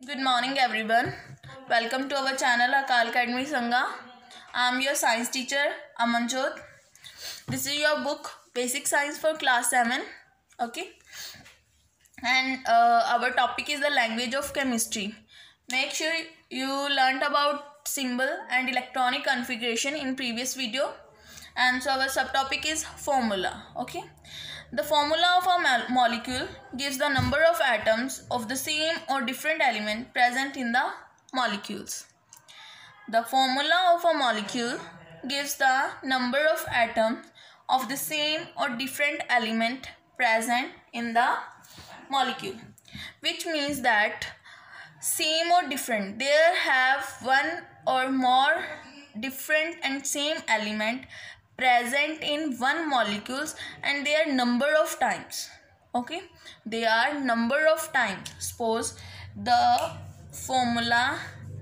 Good morning everyone. Welcome to our channel Akal Academy Sangha. I am your science teacher Amanjot. This is your book Basic Science for class 7. Okay. And our topic is the language of chemistry. Make sure you learnt about symbol and electronic configuration in previous video. And so our subtopic is formula. Okay. The formula of a molecule gives the number of atoms of the same or different element present in the molecules. The formula of a molecule gives the number of atoms of the same or different element present in the molecule, which means that same or different, there have one or more different and same element present in one molecules, and their number of times. Okay, they are number of times. Suppose the formula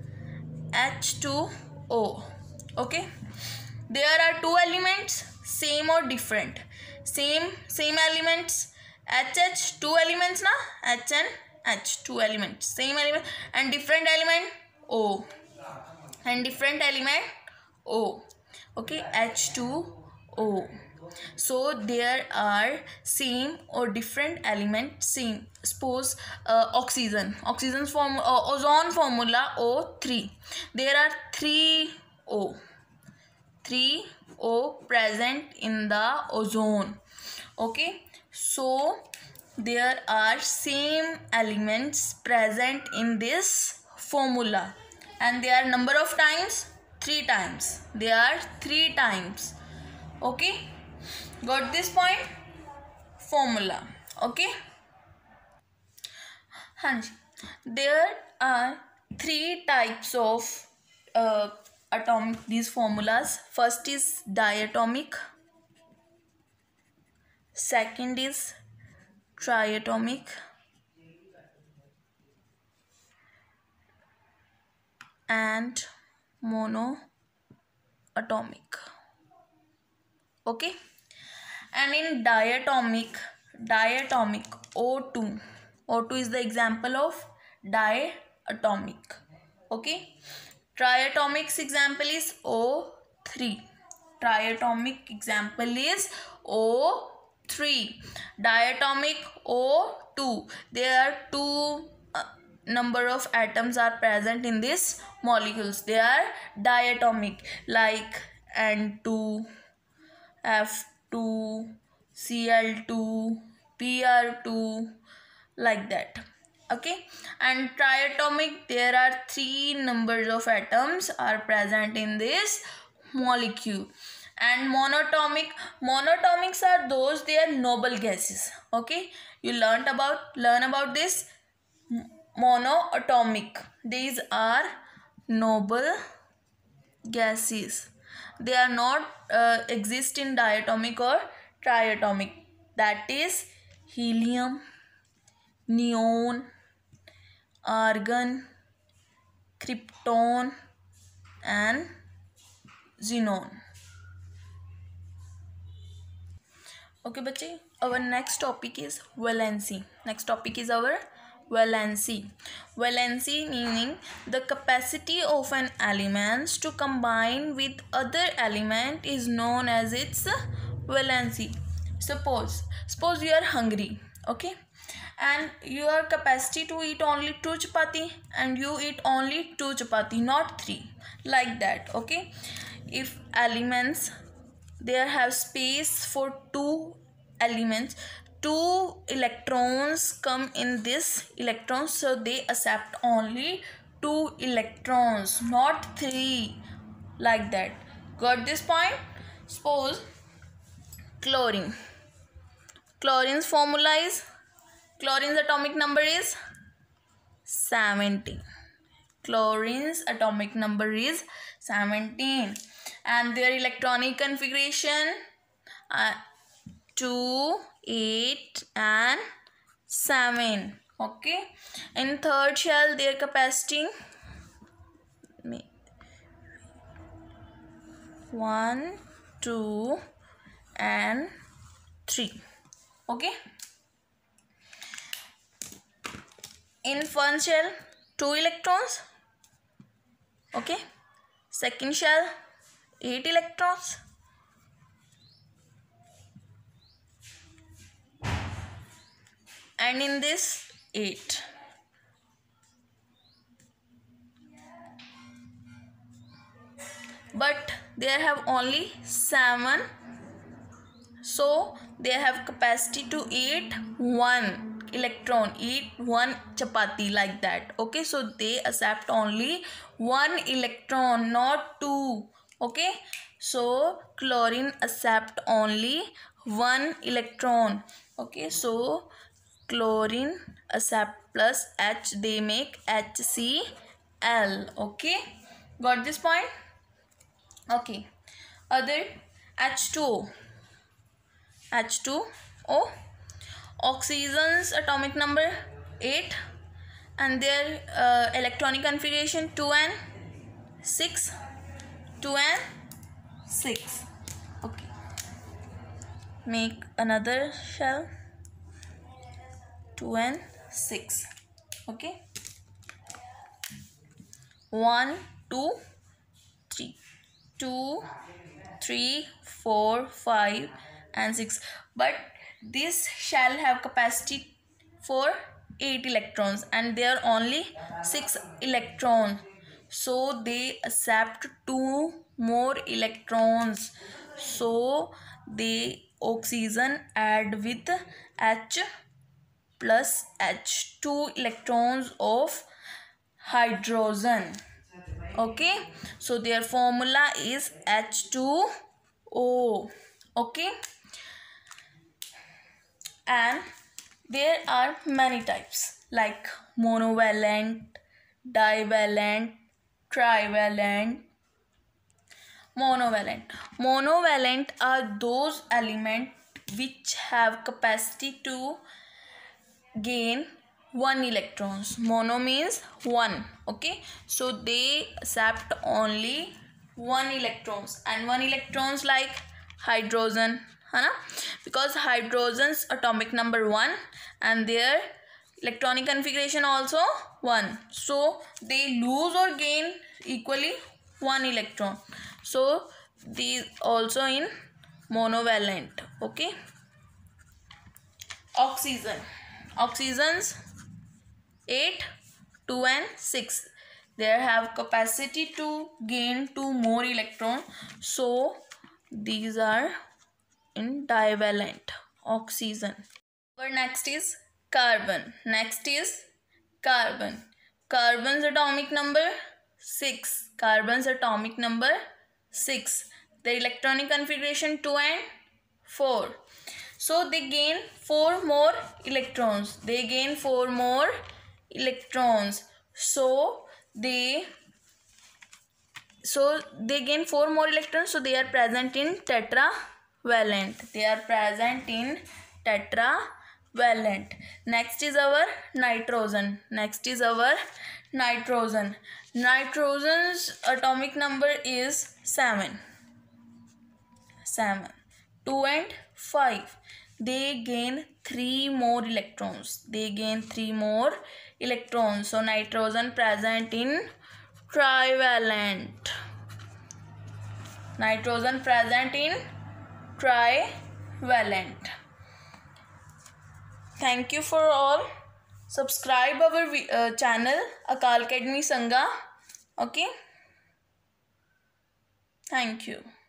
H2O. Okay, there are two elements, same or different. Same elements, HH, two elements na, H and H, two elements, same element, and different element O, and different element O. Okay, H2O. So there are same or different element, same. Suppose oxygen's form, ozone formula O3. There are 3 O present in the ozone. Okay, so there are same elements present in this formula, and their number of times 3 times. They are 3 times. Okay, got this point? Formula. Okay, there are 3 types of atomic these formulas. First is diatomic, second is triatomic, and monoatomic. Okay, and in diatomic O2 is the example of diatomic. Okay, triatomic's example is O3. Triatomic example is O3. Diatomic O2. There are two number of atoms are present in this molecules. They are diatomic, like N2, F2, Cl2, Br2, like that. Okay, and triatomic, there are 3 numbers of atoms are present in this molecule. And monatomics are those, they are noble gases. Okay, you learn about this. Monoatomic, these are noble gases. They are not exist in diatomic or triatomic. That is helium, neon, argon, krypton, and xenon. Okay bache, our next topic is valency. Next topic is our valency. Valency meaning the capacity of an element to combine with other element is known as its valency. Suppose you are hungry, okay, and your capacity to eat only 2 chapati, and you eat only 2 chapati, not 3, like that. Okay, if elements there have space for 2 elements, 2 electrons come in this electron, so they accept only 2 electrons, not 3, like that. Got this point? Suppose chlorine's formula is, chlorine's atomic number is 17. Chlorine's atomic number is 17, and their electronic configuration 2, 8, and 7. Okay, in third shell their capacity 1, 2, and 3. Okay, in first shell 2 electrons. Okay. Second shell 8 electrons. And in this 8. But they have only 7, so they have capacity to eat 1 electron, eat 1 chapati, like that. Okay, so they accept only 1 electron, not 2. Okay, so chlorine accept only 1 electron. Okay, so chlorine accept plus H, they make HCl. Okay, got this point? Okay, other H2O. H2O, oxygen's atomic number 8 and their electronic configuration 2 and 6. 2 and 6. Okay, make another shell 2 and 6. Okay, 1 2 3 2 3 4 5 and 6. But this shall have capacity for 8 electrons and there are only 6 electrons, so they accept 2 more electrons, so the oxygen add with H plus H, 2 electrons of hydrogen. Okay, so their formula is H2O. Okay, and there are many types like monovalent, divalent, trivalent. Monovalent are those elements which have capacity to gain 1 electrons. Mono means 1. Okay, so they accept only 1 electrons, and 1 electrons like hydrogen, because hydrogen's atomic number 1 and their electronic configuration also 1, so they lose or gain equally 1 electron, so these also in monovalent. Okay, oxygen's 8, 2 and 6, they have capacity to gain 2 more electrons, so these are in divalent oxygen. Our next is carbon. Carbon's atomic number 6. The electronic configuration 2 and 4. So they gain 4 more electrons. So they gain 4 more electrons. So they are present in tetravalent. Next is our nitrogen. Nitrogen's atomic number is 7. 2 and 5. They gain 3 more electrons. So nitrogen present in trivalent. Thank you for all. Subscribe our channel Akal Academy Sangha. Okay. Thank you.